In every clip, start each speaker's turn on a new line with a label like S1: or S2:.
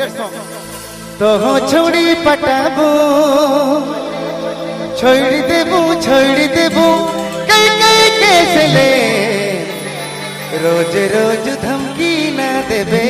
S1: latest song. तो हो छोड़ी पटाबू छोड़ी देबू कई कई कैसे ले रोज रोज धमकी ना देबे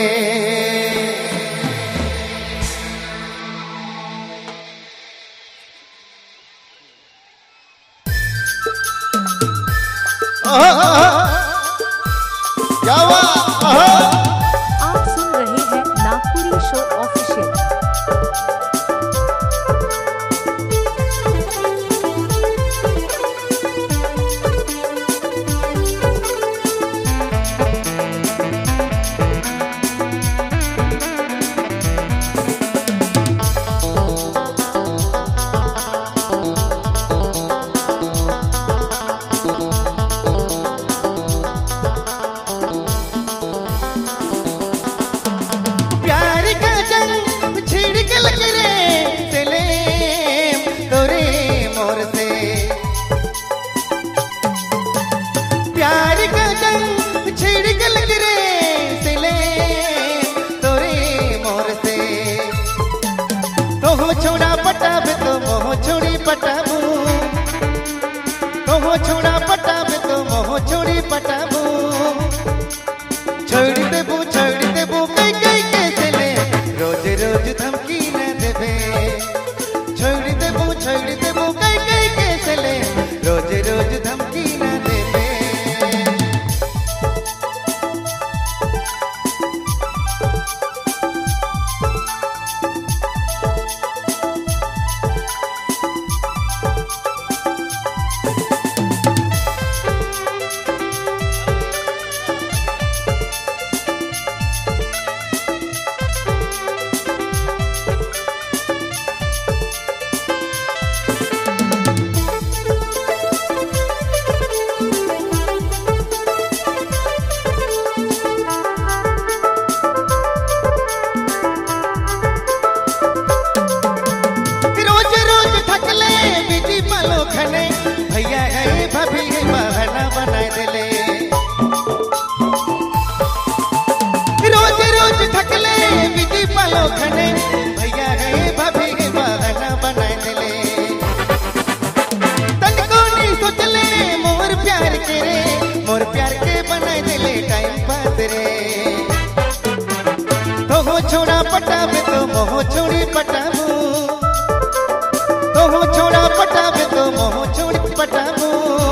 S2: आप सुन रहे हैं नागपुरी शो ऑफिशियल। छोड़ा पटाबे तो मोह छोड़ी पटाबू तो हो छोड़ा पटाबे तो मोह छोड़ी पटाबू छोड़ी देबू कई कई कैसे ले रोज रोज धमकी न देबे छोड़ी देबू कई कई कैसे ले रोज रोज धमकी न देबे भैया है भाभी है बहाना बनाए दिले रोज रोज थकले बिजी पालो खने भैया है भाभी है बहाना बनाए दिले तन को नहीं सोचले मोर प्यार के बनाए दिले टाइम पास रे तो हो छोड़ा पटाबे तो मोह छोड़ी पटाबू तो हो छोड़ा पटाबे तो मोह छोड़ी पटाबू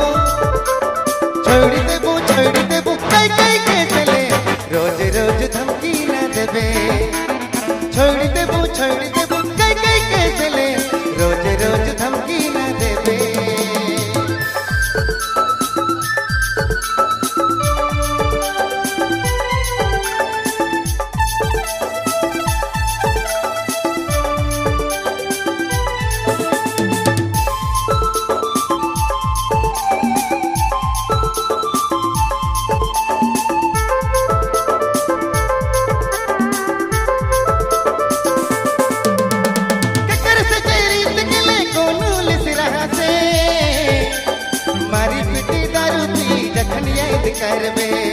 S2: छोड़ी देबू कई कई के चले रोज रोज धमकी न देबे छोड़ी देबू कई कई के चले रोज रोज धमकी न देबे मारी पिटी दारू पी जखन याद करबे